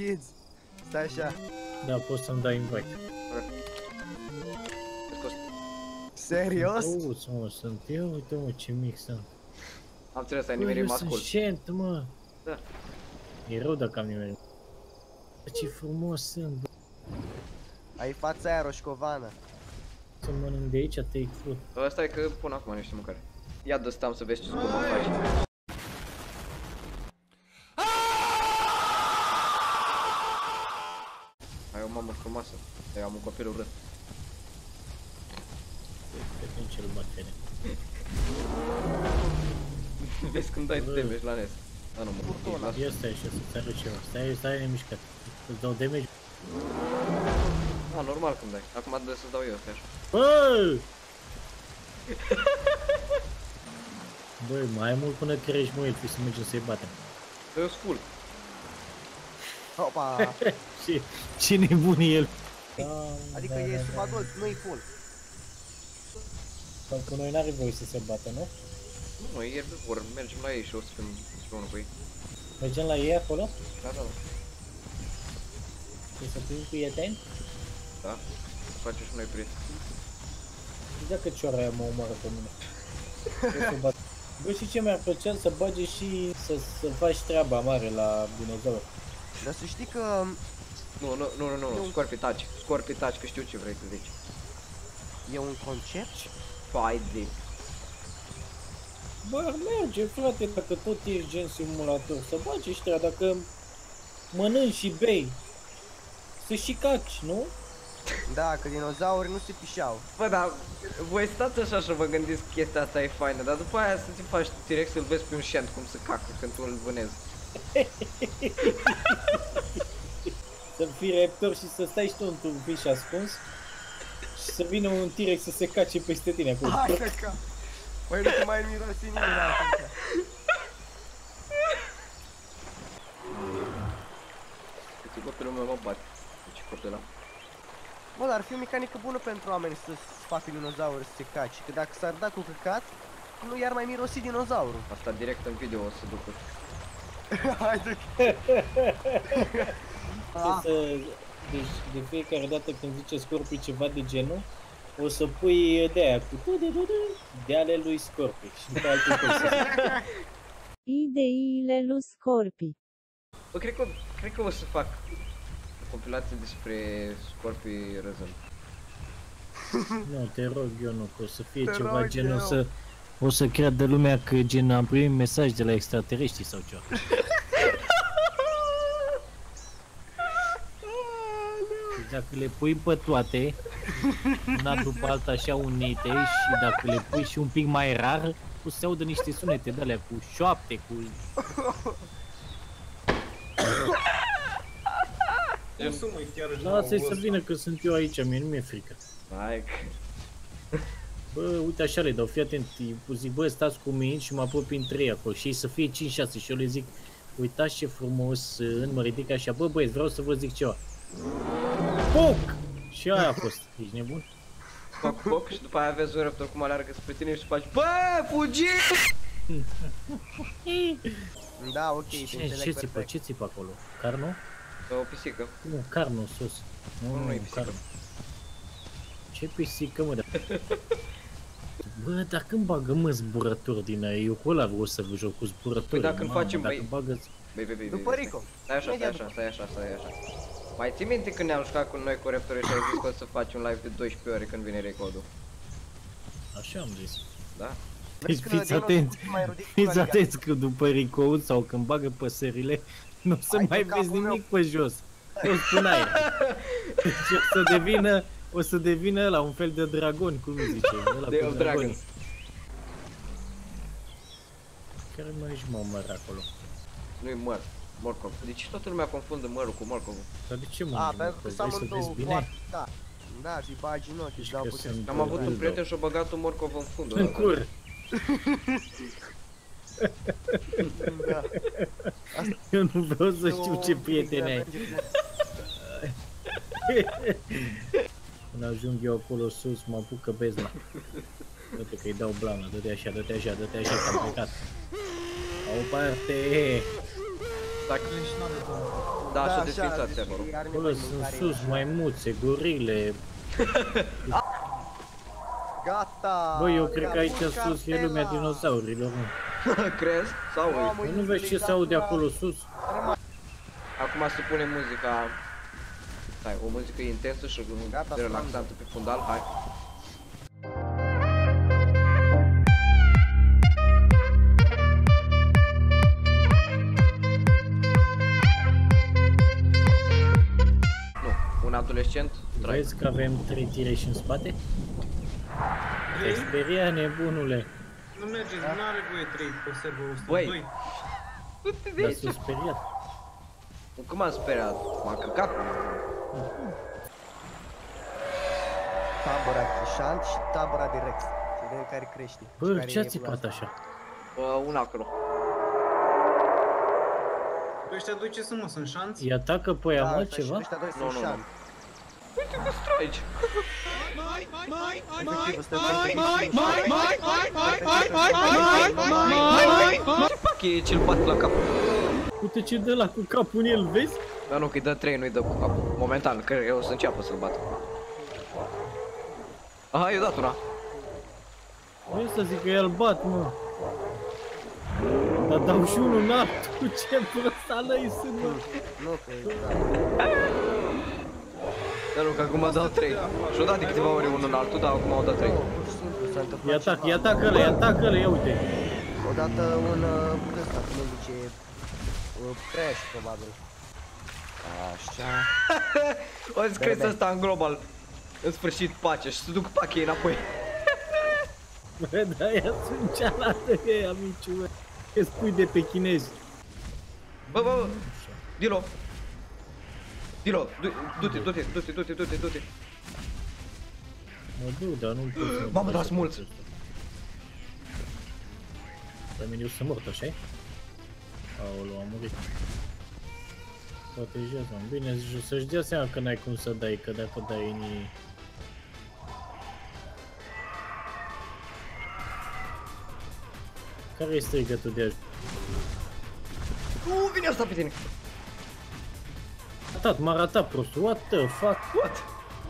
kids. Stai așa. Da, poți să-mi dai invite. Serios? Auzi, mă, sunt eu, uite mă, ce mic sunt. Am înțeles, ai nimerit mascul. Eu sunt șent, mă. Da. E rău dacă am nimerit. Ce frumos sunt, bă. Ai fața aia roșcovană. Să mănânc de aici, take fruit. Ăsta e că pun acum niște mâncare. Ia dă stam să vezi ce scurt mă faci. Ai o mamă frumoasă. Eu am un copil urât. Pe cel bactere. Vezi când dai damage la NES. Da, nu mă. Ia stai așa să-ți arăt ceva. Stai nemișcat. Îți dau damage. Da, normal când dai. Acum trebuie să-ți dau eu, stai așa. Bă! Băi, mai mult până crești, mă, fi să mergem să-i batem. Eu sunt full. Opa! Ce nebun e el. Adică e sub adult, nu-i full. Sau cu noi n-are voie să se bată, nu? Nu, e vor, mergem la ei și o să fim împreună cu ei. Mergem la ei acolo? Da, da, da. Să fim prieteni? Da, facem și noi prieteni. Și dacă ciora aia mă omoară pe mine. Bă, și ce mi-ar plăcea să bage și să faci treaba mare la dinozauri. Dar să știi că... Nu, Scorpii taci, că știu ce vrei să zici. E un concept? Fai de... Bă, ar merge, frate, dacă tot ești gen simulator, să bagi și treaba, dacă mănânci și bei, să și caci, nu? Da, că dinozauri nu se pișau. Bă, dar voi stați așa și vă gândiți că chestia asta e faină, dar după aia să ți faci direct să-l vezi pe un șent cum se cacă când tu îl vânezi. Să fii raptor și să stai și tu într-un fiș ascuns și să vină un T-Rex să se cace peste tine acolo. Hai că... Păi nu te mai mirosi nimeni atunci. Uite, copilul meu mă bate. Deci copila. Bă, dar ar fi o mecanică bună pentru oameni să facă dinozauri să se cace. Că dacă s-ar da cu căcat, nu i-ar mai mirosi dinozaurul. Asta direct în video o să ducă. Haide. Deci de fiecare dată când zice Scorpiu ceva de genul, o să pui de-aia cu de ale lui Scorpiu și după alte cose. Ideile lui Scorpiu. Bă, cred că o să fac o compilație despre Scorpii răzând. Nu, te rog eu, nu, că o să fie ceva genul o să creadă lumea că gen am primit mesaj de la extraterestri sau ceva. Dacă le pui pe toate, una după alta așa unite și dacă le pui și un pic mai rar, o să se audă niște sunete de alea cu șoapte, cu... Lasă-i să vină că sunt eu aici, mie nu mi-e frică. Hai că... Bă, uite așa le dau, fii atent, zic, bă, stați cu mine și mă apropii între ei acolo și ei să fie 5-6 și eu le zic, uitați ce frumos, mă ridic așa, bă băieți, vreau să vă zic ceva. Poc! Și aia a fost, ești nebun? Poc și după aia aveți un raptor cum alergă spre tine și faci, bă, fugi! Da, ok, ce țipă, ce țipă acolo? Carno? O pisică. Nu, carno sus. Nu e pisică. Carno. Ce pisică, mă, Bă, dar când bagă, mă, zburători din aia? Eu cu ăla vreau să vă joc cu zburători. Păi dacă facem, dacă bagă... Băi, după Rico. Stai așa. Mai ții minte când ne-am jucat cu noi cu Raptorii și ai zis că o să faci un live de 12 ore când vine recordul? Așa am zis. Da? Deci fiți atenți că după Rico sau când bagă păsările, nu o să mai vezi nimic pe jos. O spun aia. Deci o să devină ăla un fel de dragon, cum zice, ăla de cu dragons. Care mai ești, mă, măr acolo? Nu-i măr, morcov. Deci toată lumea confundă mărul cu morcovul. Dar de ce mă? A, pentru că s-am întâlnit bine? Da. Da, și bagi în ochi, își dau puțin. Am avut un prieten și-a băgat un morcov în fundul. În cur! Da. Eu nu vreau să știu ce prieteni ai. Când ajung eu acolo sus, mă apucă bezna. Dă-te că-i dau blană, dă-te așa, că am plecat. La o parte! Dacă Da, și-a așa, desfințat deci serverul. are Bă, nevoie de sunt mâncare, sus așa. maimuțe, gorile. Gata! Bă, eu cred că aici Capul sus e lumea cartela! dinozaurilor, mă. Crezi? Sau ui? Mamă, Nu vezi ce se aude acolo sus? Acum se pune muzica... Hai, o muzică intensă și Gata, relaxantă pe fundal, hai. Nu, un adolescent, trai. Vezi că avem 3 tire și în spate? Te speria, nebunule. Nu mergeți, nu are voie 3 pe serverul ăsta. Băi. 2. Du-te de Dar aici. s-a speriat. Cum m-am speriat? M-a căcat. Tabăra Crișant și tabăra de Rex. Să vedem care crește. și Bă, care ce-a e țipat asta. așa? Un acolo. Ăștia doi ce sunt, mă? Sunt șanți? Îi atacă pe aia, Da, mă, ăștia și ceva? ăștia doi Nu, sunt nu, nu. șanți. Uite că straici. Efectiv, ăsta Ce fac e ce-l bat la cap? Uite ce dă la cu capul în el, vezi? Dar nu, că-i dă 3, nu-i dă cu capul. Momentan, că eu o să înceapă să-l bat. Aha, i-a dat una. Vreau să zic că el bat, mă. Dar dau și unul în altul, ce prostalăi sunt, mă. Nu, că e Dar nu, că acum dau 3. Și-o dat de câteva ori unul în altul, dar acum au dat 3. pur și simplu s-a întâmplat Ia atac, ceva. ia atacă ăla, ia atacă ăla, ia uite. Odată un ăsta, cum îl zice, crash probabil. Așa. O să crezi ăsta în global. În sfârșit pace și să duc pachei înapoi. Bă, dar aia sunt cealaltă, e amiciu, mă. Că spui de pe chinezi. Bă, Dilo. Dilo, du-te. Mă duc, dar nu-l pot să... Mamă, dar-s mulți. Pe mine eu sunt mort, așa-i? Aoleu, am murit. Protejează-mă. Bine, să-și dea seama că n-ai cum să dai, că dacă dai în ei... Care e strigătul de ajutor? Vine asta pe tine. Ratat, m-a ratat prostul, what the fuck? What?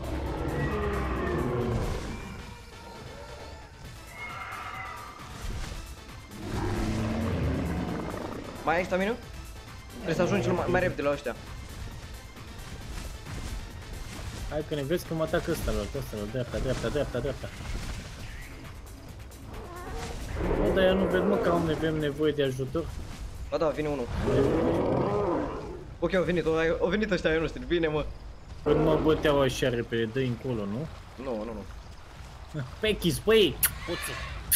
Mai ai stamina? Trebuie să ajungi mai repede la ăștia. Hai că ne vezi că mă atacă ăsta, dreapta. Bă, dar eu nu ved, mă, că avem nevoie de ajutor. Ba da, vine unul. Ok, au venit ăștia ai noștri, bine mă. Când mă băteau așa repede, dă încolo, nu? Nu. Pechis, băi! Poți.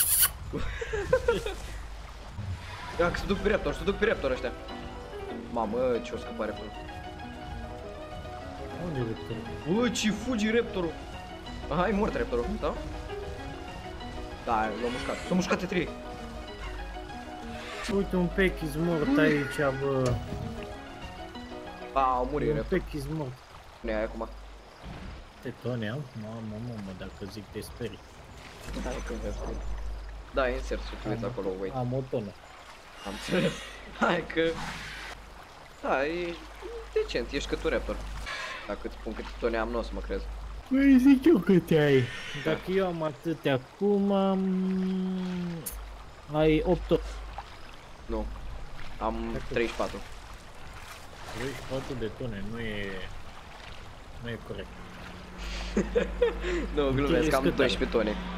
Ia că se duc pe raptor ăștia. Mamă, ce o scăpare pe Unde e raptorul? Bă, ce fugi raptorul. Aha, e mort raptorul, da? Da, l-au mușcat. S-au mușcat de 3. Uite un pechis mort aici, bă. Au murit Un raptor. pechis mort. Ne ai acum. Te tone am? Mamă, dacă zic te sperii. Hai că vezi. Da, insert să uiți acolo, wait. Am o tonă. Am înțeles. Hai că... Da, e decent, ești că tu raptor. Dacă îți spun câte tone am, nu o să mă crezi. Păi zic eu câte ai. Dacă eu am atâtea acum, ai 8 Nu. Am 34. 34 de tone, nu e corect. Nu, glumesc, am cât ai? 12 tone.